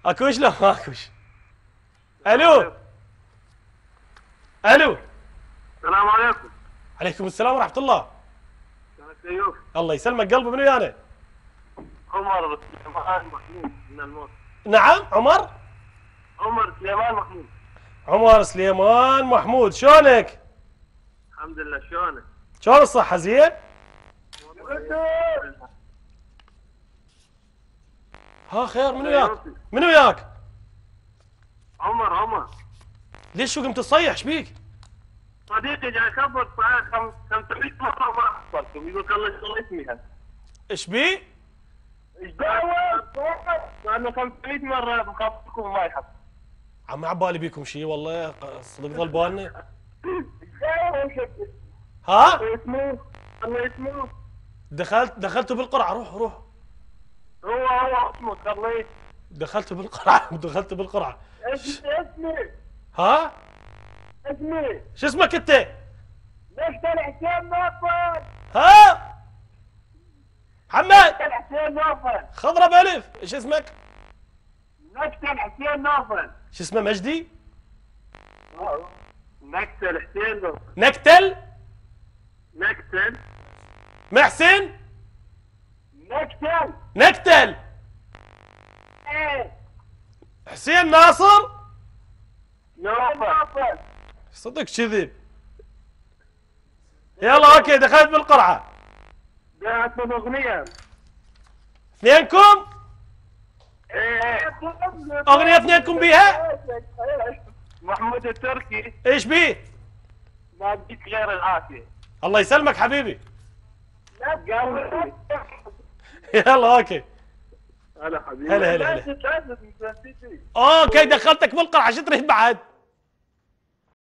اكوش لا ما اكوش. الو الو. السلام عليكم. عليكم السلام ورحمه الله. ايوه. الله يسلمك قلبي، منو يانا؟ عمر سليمان محمود من الموت. نعم عمر. عمر سليمان محمود. عمر سليمان محمود، شلونك؟ الحمد لله. شلونك؟ شلون الصحه؟ زين؟ ها خير، منو وياك؟ منو وياك؟ عمر. ليش شو قمت تصيح؟ ايش بيك؟ صديقي جاي يخبط معاه 500 مرة ما حصلتم، يقول الله يشغل اسمي هذا. ايش بي؟ ايش دعوة؟ لأنه 500 مرة مخبطكم وما يحصل. عم عبالي بيكم شيء والله، صدق ظل بالنا. ايش دعوة؟ ها؟ الله يسموه. دخلتوا بالقرعه، روح. هو اسمه خليه. دخلتوا بالقرعه. اسمي. ها؟ اسمي. شو اسمك انت؟ نقتل حسين نوفل. ها؟ محمد نقتل حسين نوفل. خضرة بألف، ايش اسمك؟ نقتل حسين نوفل. شو اسمه؟ مجدي؟ نقتل حسين نوفل. نقتل محسن؟ نقتل ايه حسين ناصر؟ نوفل. صدق كذب. يلا اوكي، دخلت بالقرعة. جاءت من اغنية. اثنينكم؟ ايه اغنية اثنينكم بيها؟ محمود التركي. ايش بيه؟ ما بديك غير العافية. الله يسلمك حبيبي. قال يلا اوكي. هلا حبيبي. هلا. اوكي دخلتك بالقرعة، شو تريد بعد؟